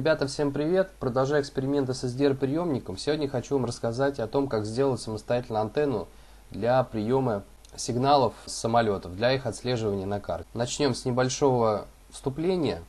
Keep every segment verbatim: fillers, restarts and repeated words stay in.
Ребята, всем привет! Продолжаю эксперименты с эс ди ар-приемником. Сегодня хочу вам рассказать о том, как сделать самостоятельно антенну для приема сигналов с самолетов, для их отслеживания на карте. Начнем с небольшого вступления.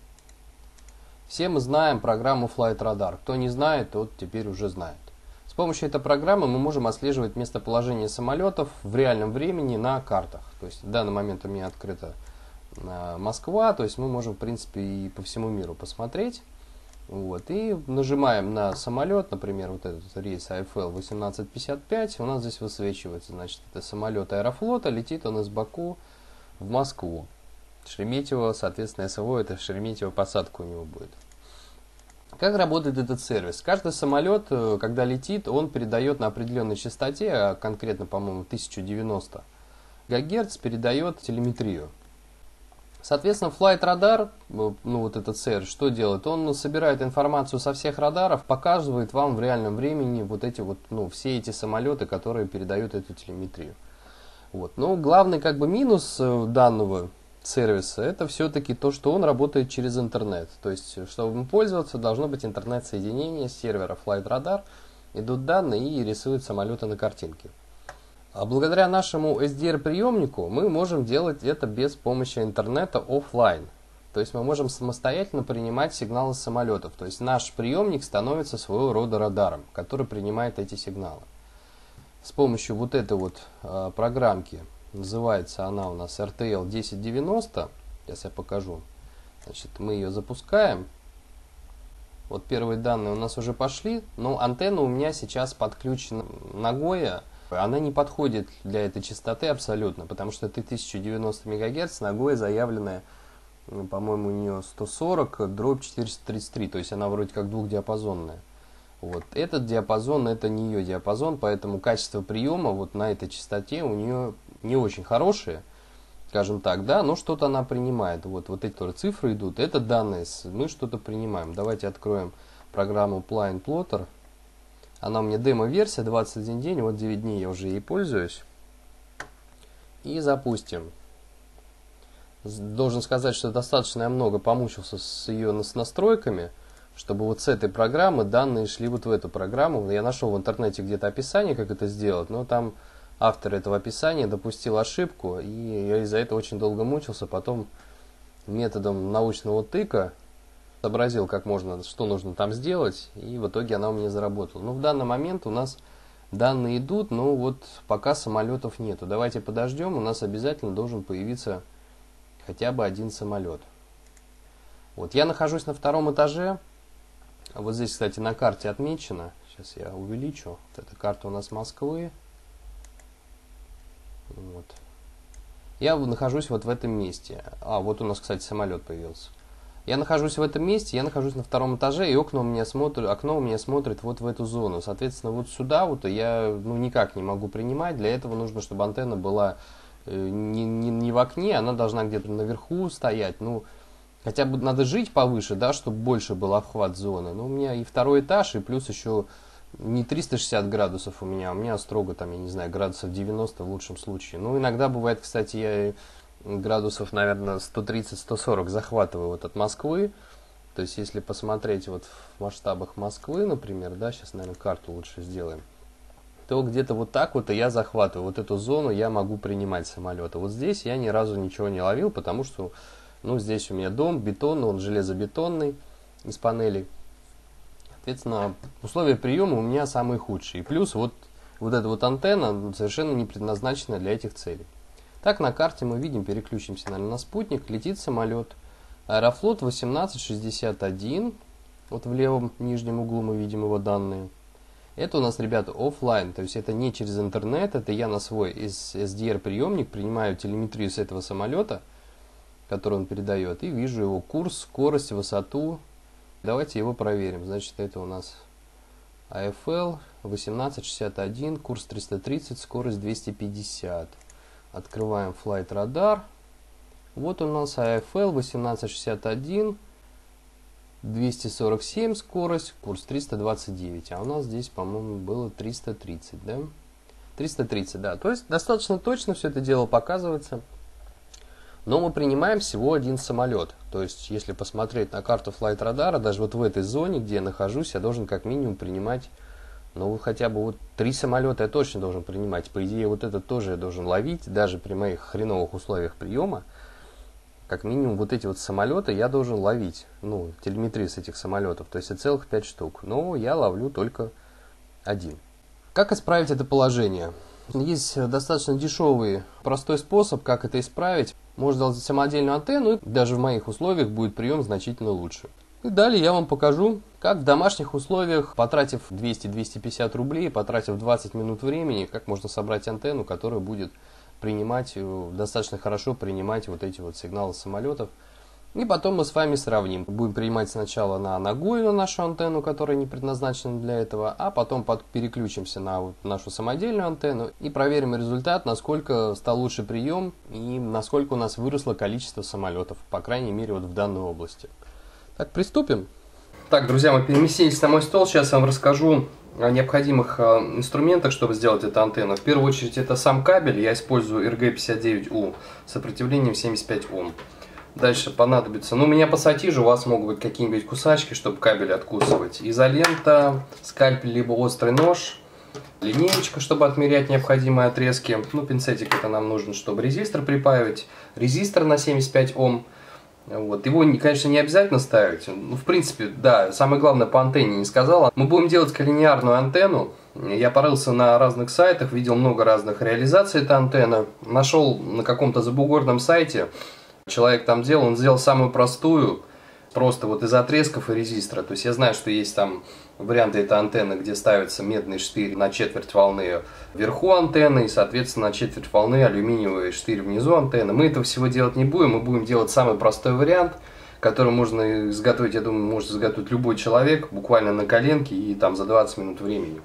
Все мы знаем программу Flight Radar. Кто не знает, тот теперь уже знает. С помощью этой программы мы можем отслеживать местоположение самолетов в реальном времени на картах. То есть в данный момент у меня открыта Москва, то есть мы можем, в принципе, и по всему миру посмотреть. Вот, и нажимаем на самолет, например, вот этот рейс эй эф эл восемнадцать пятьдесят пять, у нас здесь высвечивается, значит, это самолет Аэрофлота, летит он из Баку в Москву. Шереметьево, соответственно, СВО, это Шереметьево посадка у него будет. Как работает этот сервис? Каждый самолет, когда летит, он передает на определенной частоте, а конкретно, по-моему, тысяча девяносто гигагерц, передает телеметрию. Соответственно, Flight Radar, ну вот этот сервис, что делает? Он собирает информацию со всех радаров, показывает вам в реальном времени вот эти вот, ну, все эти самолеты, которые передают эту телеметрию. Вот. Но главный как бы минус данного сервиса, это все-таки то, что он работает через интернет. То есть, чтобы им пользоваться, должно быть интернет-соединение с сервера Flight Radar, идут данные и рисуют самолеты на картинке. А благодаря нашему эс ди ар-приемнику мы можем делать это без помощи интернета офлайн. То есть мы можем самостоятельно принимать сигналы с самолетов. То есть наш приемник становится своего рода радаром, который принимает эти сигналы. С помощью вот этой вот э, программки, называется она у нас эр тэ эл десять девяносто, сейчас я покажу. Значит, мы ее запускаем. Вот первые данные у нас уже пошли, но антенна у меня сейчас подключена Nagoya. Она не подходит для этой частоты абсолютно, потому что это тысяча девяносто мегагерц, Nagoya заявленная, по-моему, у нее сто сорок дробь четыреста тридцать три, то есть она вроде как двухдиапазонная. Вот. Этот диапазон, это не ее диапазон, поэтому качество приема вот на этой частоте у нее не очень хорошее, скажем так, да, но что-то она принимает. Вот, вот эти цифры идут, это данные, мы что-то принимаем. Давайте откроем программу Plane Plotter. Она у меня демо-версия, двадцать один день, вот девять дней я уже ей пользуюсь. И запустим. Должен сказать, что достаточно я много помучился с ее с настройками, чтобы вот с этой программы данные шли вот в эту программу. Я нашел в интернете где-то описание, как это сделать, но там автор этого описания допустил ошибку, и я из-за этого очень долго мучился. Потом методом научного тыка сообразил, как можно, что нужно там сделать, и в итоге она у меня заработала. Но в данный момент у нас данные идут, но вот пока самолетов нету. Давайте подождем, у нас обязательно должен появиться хотя бы один самолет. Вот я нахожусь на втором этаже. Вот здесь, кстати, на карте отмечено. Сейчас я увеличу. Вот эта карта у нас Москвы. Вот. Я нахожусь вот в этом месте. А, вот у нас, кстати, самолет появился. Я нахожусь в этом месте, я нахожусь на втором этаже, и окно у меня смотрит, окно у меня смотрит вот в эту зону. Соответственно, вот сюда вот я ну, никак не могу принимать. Для этого нужно, чтобы антенна была э, не, не, не в окне, она должна где-то наверху стоять. Ну, хотя бы надо жить повыше, да, чтобы больше был обхват зоны. Но у меня и второй этаж, и плюс еще не триста шестьдесят градусов у меня, у меня строго там, я не знаю, градусов девяносто в лучшем случае. Ну, иногда бывает, кстати, я градусов, наверное, сто тридцать — сто сорок захватываю вот от Москвы. То есть, если посмотреть вот в масштабах Москвы, например, да, сейчас, наверное, карту лучше сделаем, то где-то вот так вот и я захватываю. Вот эту зону я могу принимать самолеты. Вот здесь я ни разу ничего не ловил, потому что, ну, здесь у меня дом бетонный, он железобетонный, из панелей. Соответственно, условия приема у меня самые худшие. Плюс вот, вот эта вот антенна совершенно не предназначена для этих целей. Так, на карте мы видим, переключимся, наверное, на спутник, летит самолет Аэрофлот восемнадцать шестьдесят один, вот в левом нижнем углу мы видим его данные. Это у нас, ребята, офлайн, то есть это не через интернет, это я на свой эс ди ар-приемник принимаю телеметрию с этого самолета, который он передает, и вижу его курс, скорость, высоту. Давайте его проверим. Значит, это у нас эй эф эл восемнадцать шестьдесят один, курс триста тридцать, скорость двести пятьдесят. Открываем Flight Radar. Вот у нас эй эф эл восемнадцать шестьдесят один, двести сорок семь скорость, курс триста двадцать девять. А у нас здесь, по-моему, было триста тридцать, да? триста тридцать, да. То есть достаточно точно все это дело показывается. Но мы принимаем всего один самолет. То есть, если посмотреть на карту Flight Radar, даже вот в этой зоне, где я нахожусь, я должен как минимум принимать, ну, хотя бы вот три самолета я точно должен принимать. По идее, вот этот тоже я должен ловить, даже при моих хреновых условиях приема. Как минимум вот эти вот самолеты я должен ловить. Ну, телеметрию с этих самолетов. То есть, и целых пять штук. Но я ловлю только один. Как исправить это положение? Есть достаточно дешевый, простой способ, как это исправить. Можно сделать самодельную антенну, и даже в моих условиях будет прием значительно лучше. И далее я вам покажу, как в домашних условиях, потратив двести — двести пятьдесят рублей, потратив двадцать минут времени, как можно собрать антенну, которая будет принимать, достаточно хорошо принимать вот эти вот сигналы самолетов. И потом мы с вами сравним. Будем принимать сначала на ногой на нашу антенну, которая не предназначена для этого, а потом под, переключимся на вот нашу самодельную антенну и проверим результат, насколько стал лучше прием и насколько у нас выросло количество самолетов, по крайней мере вот в данной области. Так, приступим. Так, друзья, мы переместились на мой стол. Сейчас я вам расскажу о необходимых инструментах, чтобы сделать эту антенну. В первую очередь это сам кабель. Я использую эр джи пятьдесят девять у с сопротивлением семьдесят пять ом. Дальше понадобится, ну у меня пассатижи, у вас могут быть какие-нибудь кусачки, чтобы кабель откусывать. Изолента, скальпель либо острый нож, линеечка, чтобы отмерять необходимые отрезки. Ну, пинцетик это нам нужен, чтобы резистор припаивать. Резистор на семьдесят пять ом. Вот. Его, конечно, не обязательно ставить. Ну, в принципе, да, самое главное по антенне не сказала. Мы будем делать коллинеарную антенну. Я порылся на разных сайтах, видел много разных реализаций этой антенны. Нашел на каком-то забугорном сайте. Человек там делал, он сделал самую простую, просто вот из отрезков и резистора. То есть я знаю, что есть там варианты этой антенны, где ставится медный штырь на четверть волны вверху антенны и, соответственно, на четверть волны алюминиевый штырь внизу антенны. Мы этого всего делать не будем, мы будем делать самый простой вариант, который можно изготовить, я думаю, может изготовить любой человек, буквально на коленке и там за двадцать минут времени.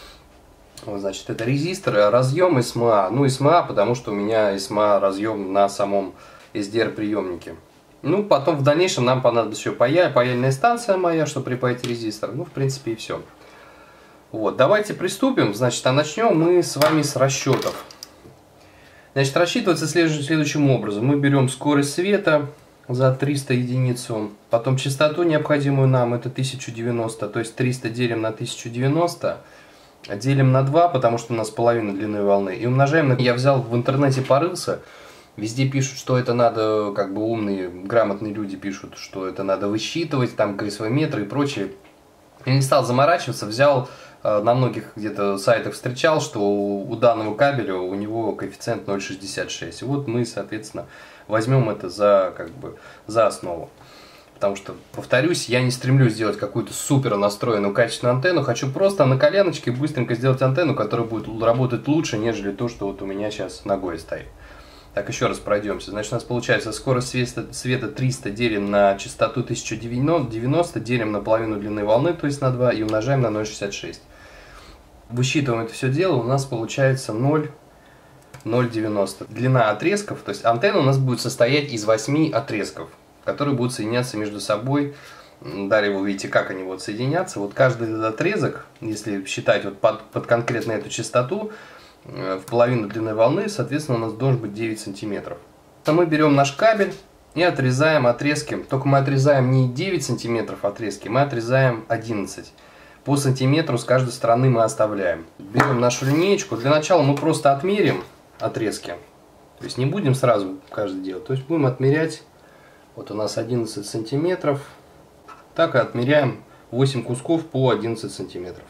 Вот, значит, это резистор, разъем эс эм а. Ну, эс эм а, потому что у меня эс эм а разъем на самом эс ди ар приемнике. Ну, потом в дальнейшем нам понадобится еще паяль, паяльная станция моя, чтобы припаять резистор. Ну, в принципе, и все. Вот, давайте приступим. Значит, а начнем мы с вами с расчетов. Значит, рассчитывается следующим образом. Мы берем скорость света за триста единицу, потом частоту необходимую нам, это тысяча девяносто, то есть триста делим на тысячу девяносто, делим на два, потому что у нас половина длины волны, и умножаем на... Я взял в интернете, порылся. Везде пишут, что это надо, как бы умные, грамотные люди пишут, что это надо высчитывать, там КСВ-метры и прочее. Я не стал заморачиваться, взял, на многих где-то сайтах встречал, что у данного кабеля у него коэффициент ноль целых шестьдесят шесть. Вот мы, соответственно, возьмем это за, как бы, за основу. Потому что, повторюсь, я не стремлюсь сделать какую-то супер настроенную качественную антенну, хочу просто на коленочке быстренько сделать антенну, которая будет работать лучше, нежели то, что вот у меня сейчас ногой стоит. Так, еще раз пройдемся. Значит, у нас получается скорость света, света триста делим на частоту тысяча девяносто, делим на половину длины волны, то есть на два, и умножаем на ноль целых шестьдесят шесть. Высчитываем это все дело, у нас получается ноль целых девяносто. Длина отрезков, то есть антенна у нас будет состоять из восьми отрезков, которые будут соединяться между собой. Далее вы увидите, как они будут соединяться. Вот каждый отрезок, если считать вот под, под конкретно эту частоту, в половину длины волны, соответственно, у нас должен быть девять сантиметров. Мы берем наш кабель и отрезаем отрезки. Только мы отрезаем не девять сантиметров отрезки, мы отрезаем одиннадцать. По сантиметру с каждой стороны мы оставляем. Берем нашу линеечку. Для начала мы просто отмерим отрезки. То есть не будем сразу каждый делать. То есть будем отмерять. Вот у нас одиннадцать сантиметров. Так и отмеряем восемь кусков по одиннадцать сантиметров.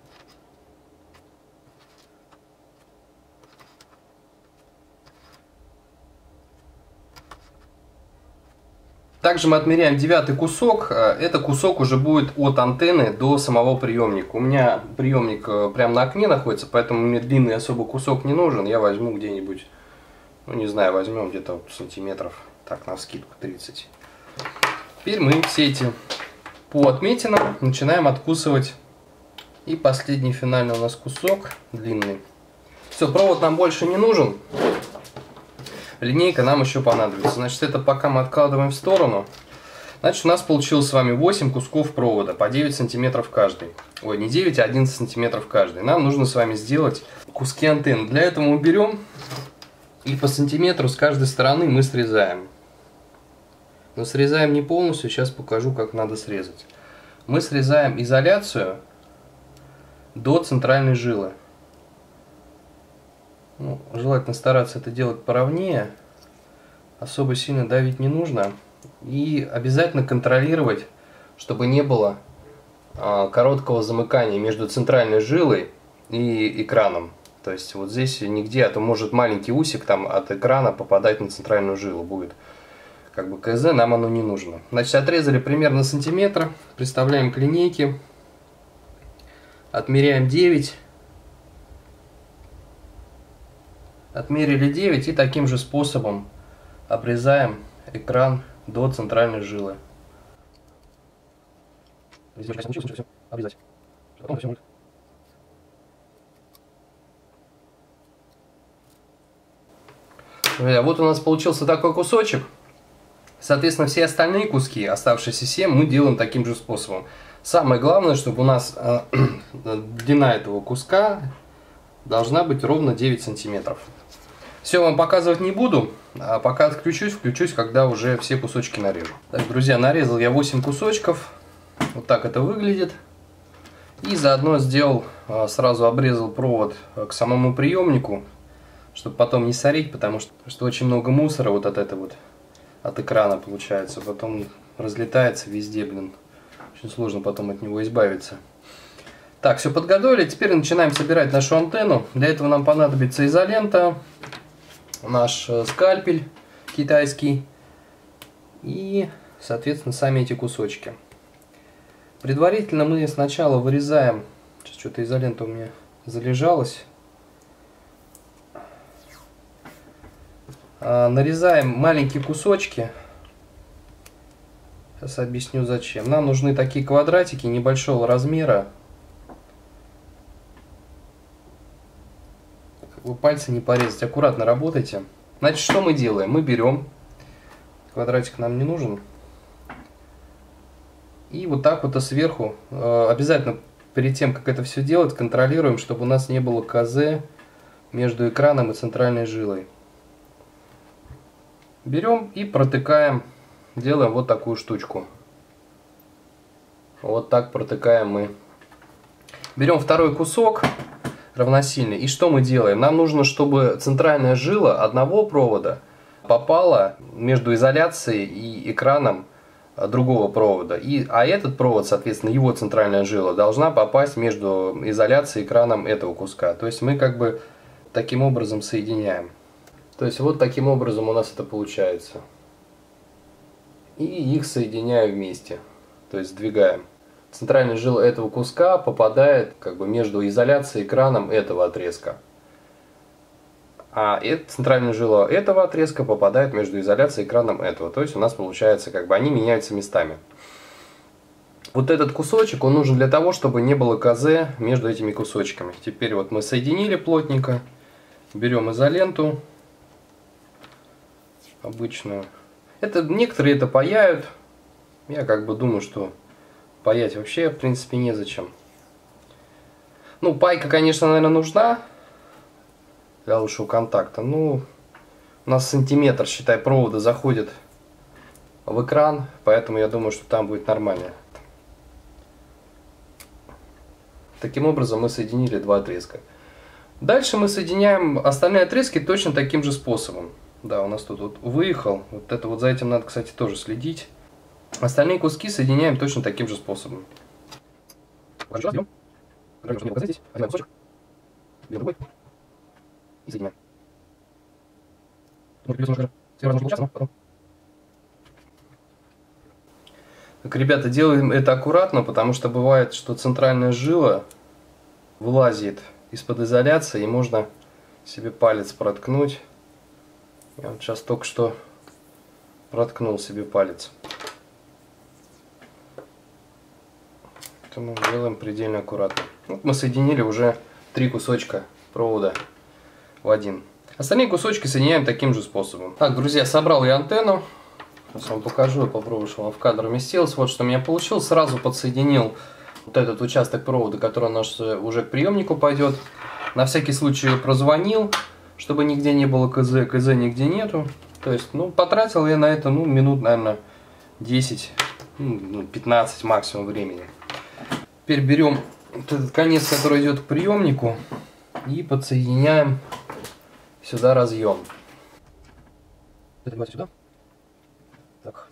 Также мы отмеряем девятый кусок. Это кусок уже будет от антенны до самого приемника. У меня приемник прямо на окне находится, поэтому мне длинный особо кусок не нужен. Я возьму где-нибудь, ну не знаю, возьмем где-то сантиметров, так, навскидку тридцать. Теперь мы все эти по отметинам начинаем откусывать. И последний финальный у нас кусок длинный. Все, провод нам больше не нужен. Линейка нам еще понадобится. Значит, это пока мы откладываем в сторону. Значит, у нас получилось с вами восемь кусков провода по девять сантиметров каждый. Ой, не девять, а одиннадцать сантиметров каждый. Нам нужно с вами сделать куски антенн. Для этого мы берем И по сантиметру с каждой стороны мы срезаем. Но срезаем не полностью, сейчас покажу, как надо срезать. Мы срезаем изоляцию до центральной жилы. Ну, желательно стараться это делать поровнее. Особо сильно давить не нужно. И обязательно контролировать, чтобы не было а, короткого замыкания между центральной жилой и экраном. То есть вот здесь нигде, а то может маленький усик там от экрана попадать на центральную жилу. Будет как бы КЗ, нам оно не нужно. Значит, отрезали примерно сантиметр. Приставляем к линейке. Отмеряем девять. Отмерили девять и таким же способом обрезаем экран до центральной жилы. Здесь все обрезать. Потом все будет. Вот у нас получился такой кусочек. Соответственно, все остальные куски, оставшиеся семь, мы делаем таким же способом. Самое главное, чтобы у нас э, длина этого куска должна быть ровно девять сантиметров. Все вам показывать не буду, а пока отключусь, включусь, когда уже все кусочки нарежу. Так, друзья, нарезал я восемь кусочков. Вот так это выглядит. И заодно сделал, сразу обрезал провод к самому приемнику, чтобы потом не сорить, потому что, что очень много мусора вот от этого вот, от экрана получается. Потом разлетается везде, блин. Очень сложно потом от него избавиться. Так, все подготовили. Теперь начинаем собирать нашу антенну. Для этого нам понадобится изолента, наш скальпель китайский и, соответственно, сами эти кусочки. Предварительно мы сначала вырезаем, сейчас что-то изолента у меня залежалась, нарезаем маленькие кусочки. Сейчас объясню зачем. Нам нужны такие квадратики небольшого размера. Вы пальцы не порезать, аккуратно работайте. Значит, что мы делаем? Мы берем, квадратик нам не нужен, и вот так вот сверху, обязательно перед тем, как это все делать, контролируем, чтобы у нас не было КЗ между экраном и центральной жилой. Берем и протыкаем, делаем вот такую штучку. Вот так протыкаем мы. Берем второй кусок равносильный. И что мы делаем? Нам нужно, чтобы центральная жила одного провода попала между изоляцией и экраном другого провода. И, а этот провод, соответственно, его центральная жила должна попасть между изоляцией и экраном этого куска. То есть мы как бы таким образом соединяем. То есть вот таким образом у нас это получается. И их соединяю вместе. То есть сдвигаем. Центральная жила этого куска попадает как бы между изоляцией и экраном этого отрезка. А центральная жила этого отрезка попадает между изоляцией и экраном этого. То есть у нас получается, как бы они меняются местами. Вот этот кусочек, он нужен для того, чтобы не было КЗ между этими кусочками. Теперь вот мы соединили плотненько. Берем изоленту обычную. Это, некоторые это паяют. Я как бы думаю, что паять вообще, в принципе, незачем. Ну, пайка, конечно, наверное, нужна для лучшего контакта. Ну, у нас сантиметр, считай, провода заходит в экран, поэтому я думаю, что там будет нормально. Таким образом мы соединили два отрезка. Дальше мы соединяем остальные отрезки точно таким же способом. Да, у нас тут вот выехал. Вот это вот за этим надо, кстати, тоже следить. Остальные куски соединяем точно таким же способом. Берем кусочек, берем другой и соединяем. Так, ребята, делаем это аккуратно, потому что бывает, что центральная жила вылазит из-под изоляции, и можно себе палец проткнуть. Я вот сейчас только что проткнул себе палец. Это мы делаем предельно аккуратно. Вот мы соединили уже три кусочка провода в один. Остальные кусочки соединяем таким же способом. Так, друзья, собрал я антенну. Сейчас вам покажу, я попробую, чтобы она в кадр уместилась. Вот что у меня получилось. Сразу подсоединил вот этот участок провода, который у нас уже к приемнику пойдет. На всякий случай прозвонил, чтобы нигде не было КЗ. КЗ нигде нету. То есть, ну, потратил я на это, ну, минут, наверное, десять, ну, пятнадцать максимум времени. Теперь берем вот этот конец, который идет к приемнику, и подсоединяем сюда разъем. Это сюда. Так.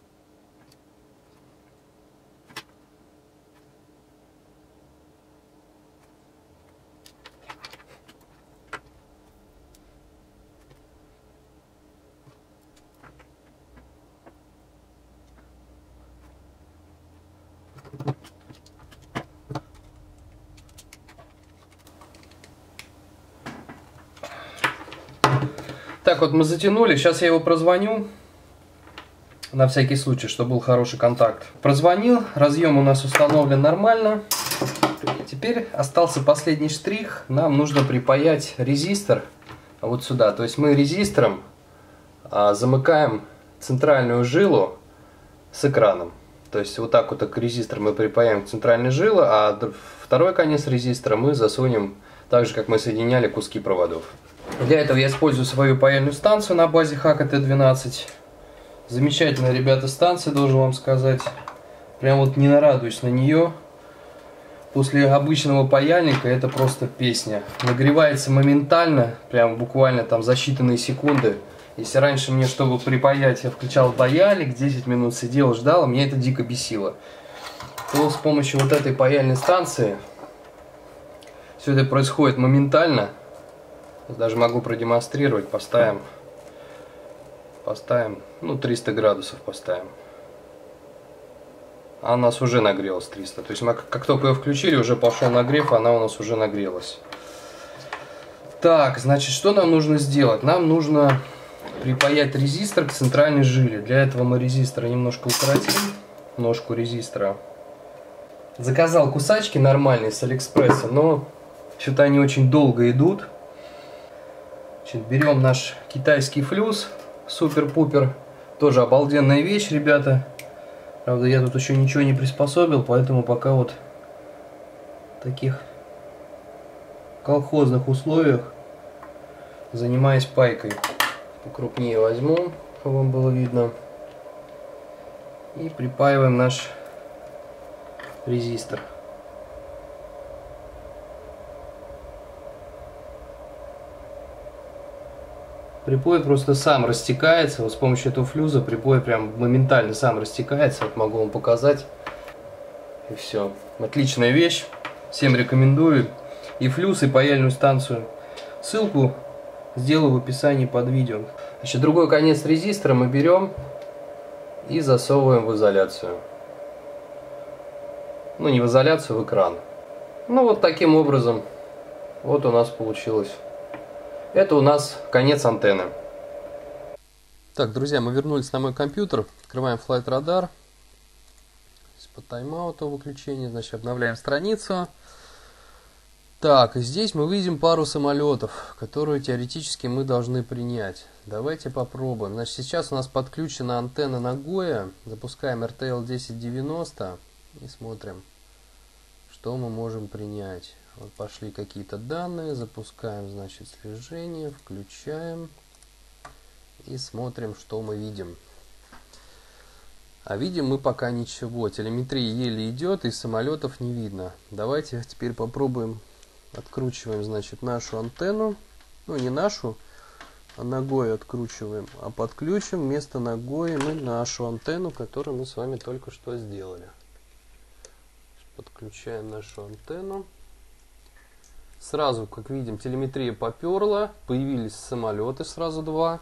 Так вот мы затянули, сейчас я его прозвоню, на всякий случай, чтобы был хороший контакт. Прозвонил, разъем у нас установлен нормально. Теперь остался последний штрих, нам нужно припаять резистор вот сюда. То есть мы резистором а, замыкаем центральную жилу с экраном. То есть вот так вот так резистор мы припаяем к центральной жиле, а второй конец резистора мы засунем так же, как мы соединяли куски проводов. Для этого я использую свою паяльную станцию на базе Хака Т двенадцать. Замечательная, ребята, станция, должен вам сказать. Прям вот не нарадуюсь на нее. После обычного паяльника это просто песня. Нагревается моментально, прям буквально там за считанные секунды. Если раньше мне, чтобы припаять, я включал паяльник, десять минут сидел, ждал, меня это дико бесило. То с помощью вот этой паяльной станции все это происходит моментально. Даже могу продемонстрировать. Поставим, поставим, ну триста градусов поставим. А у нас уже нагрелась триста. То есть мы как только ее включили, уже пошел нагрев, она у нас уже нагрелась. Так, значит, что нам нужно сделать? Нам нужно припаять резистор к центральной жиле. Для этого мы резистор немножко укоротим, ножку резистора. Заказал кусачки нормальные с Алиэкспресса, но что-то они очень долго идут. Значит, берем наш китайский флюс, супер-пупер, тоже обалденная вещь, ребята. Правда, я тут еще ничего не приспособил, поэтому пока вот в таких колхозных условиях занимаюсь пайкой. Покрупнее возьму, чтобы вам было видно. И припаиваем наш резистор. Припой просто сам растекается, вот с помощью этого флюза припой прям моментально сам растекается, вот могу вам показать. И все. Отличная вещь, всем рекомендую. И флюс, и паяльную станцию. Ссылку сделаю в описании под видео. Значит, другой конец резистора мы берем и засовываем в изоляцию. Ну, не в изоляцию, в экран. Ну, вот таким образом вот у нас получилось. Это у нас конец антенны. Так, друзья, мы вернулись на мой компьютер. Открываем Flight Radar. Из-под тайм-аута выключения. Значит, обновляем страницу. Так, и здесь мы видим пару самолетов, которые теоретически мы должны принять. Давайте попробуем. Значит, сейчас у нас подключена антенна Nagoya. Запускаем эр тэ эл десять девяносто и смотрим, что мы можем принять. Вот пошли какие-то данные, запускаем, значит, слежение, включаем и смотрим, что мы видим. А видим мы пока ничего. Телеметрия еле идет, и самолетов не видно. Давайте теперь попробуем. Откручиваем, значит, нашу антенну. Ну, не нашу, а Nagoya откручиваем. А подключим вместо Nagoya мы нашу антенну, которую мы с вами только что сделали. Подключаем нашу антенну. Сразу, как видим, телеметрия поперла. Появились самолеты сразу два.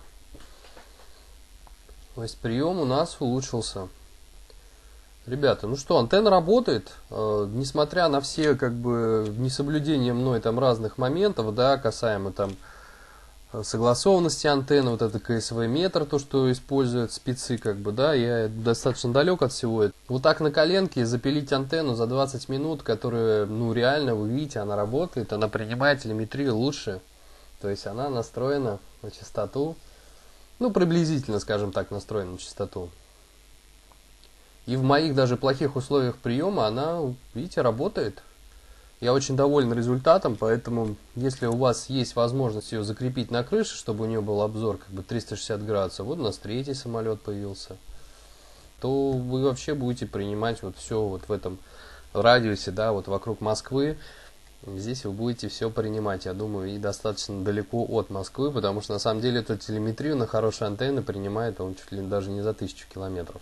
То есть прием у нас улучшился. Ребята, ну что, антенна работает. Э, несмотря на все, как бы, несоблюдение мной там разных моментов, да, касаемо там согласованности антенны, вот это ка эс вэ метр, то, что используют спецы, как бы, да, я достаточно далек от всего. Вот так на коленке запилить антенну за двадцать минут, которая, ну, реально, вы видите, она работает, она принимает телеметрию лучше. То есть она настроена на частоту, ну, приблизительно, скажем так, настроена на частоту. И в моих даже плохих условиях приема она, видите, работает. Я очень доволен результатом, поэтому если у вас есть возможность ее закрепить на крыше, чтобы у нее был обзор как бы триста шестьдесят градусов, вот у нас третий самолет появился, то вы вообще будете принимать вот все вот в этом радиусе, да, вот вокруг Москвы. Здесь вы будете все принимать, я думаю, и достаточно далеко от Москвы, потому что на самом деле эту телеметрию на хорошей антенне принимает он чуть ли даже не за тысячу километров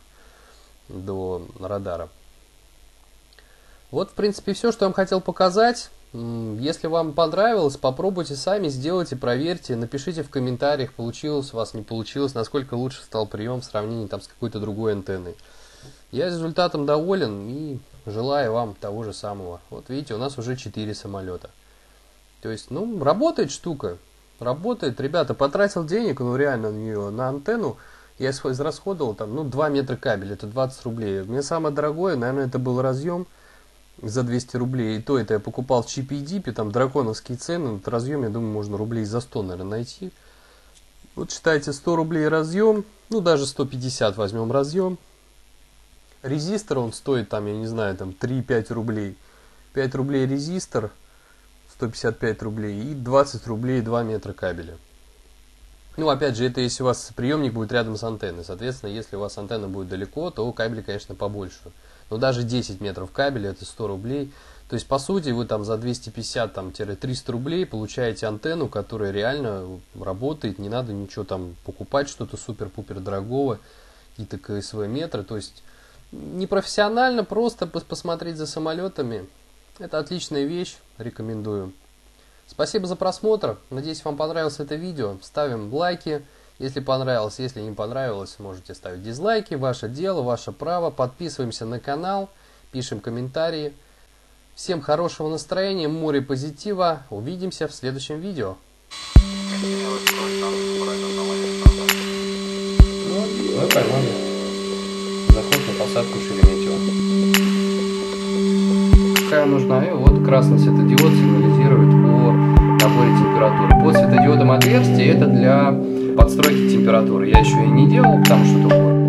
до радара. Вот, в принципе, все, что я вам хотел показать. Если вам понравилось, попробуйте сами, сделайте, проверьте, напишите в комментариях, получилось у вас, не получилось, насколько лучше стал прием в сравнении там с какой-то другой антенной. Я результатом доволен и желаю вам того же самого. Вот видите, у нас уже четыре самолета. То есть, ну, работает штука. Работает. Ребята, потратил денег, ну, реально на нее, на антенну. Я израсходовал там, ну, два метра кабеля, это двадцать рублей. Мне самое дорогое, наверное, это был разъем за двести рублей. И то это я покупал в Чипе и Дипе, там драконовские цены. Этот разъем, я думаю, можно рублей за сто, наверное, найти. Вот считайте, сто рублей разъем, ну, даже сто пятьдесят возьмем разъем. Резистор, он стоит там, я не знаю, там три-пять рублей. пять рублей резистор, сто пятьдесят пять рублей и двадцать рублей два метра кабеля. Ну, опять же, это если у вас приемник будет рядом с антенной. Соответственно, если у вас антенна будет далеко, то кабель, конечно, побольше. Но даже десять метров кабеля это сто рублей. То есть, по сути, вы там за двести пятьдесят - триста рублей получаете антенну, которая реально работает. Не надо ничего там покупать, что-то супер-пупер дорогого, какие-то ка эс вэ метры. То есть, непрофессионально, просто посмотреть за самолетами. Это отличная вещь, рекомендую. Спасибо за просмотр. Надеюсь, вам понравилось это видео. Ставим лайки, если понравилось. Если не понравилось, можете ставить дизлайки. Ваше дело, ваше право. Подписываемся на канал, пишем комментарии. Всем хорошего настроения, море позитива. Увидимся в следующем видео. Ну, поймали. Заход на посадку Шереметьево. Какая нужна? И вот красный светодиод сигнализирует о наборе температуры. Под светодиодом отверстие это для подстройки температуры. Я еще и не делал, потому что такое.